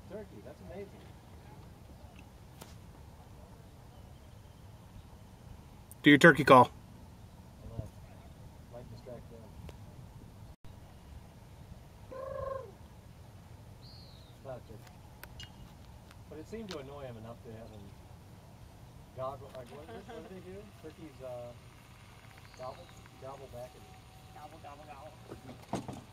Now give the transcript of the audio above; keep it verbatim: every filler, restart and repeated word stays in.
turkey. That's amazing. Do your turkey call. I know. Might distract them. It's not a turkey. But it seemed to annoy him enough to have him goggle. Like, what, what do they do? Turkeys uh, gobble, gobble back and Gobble, gobble, gobble.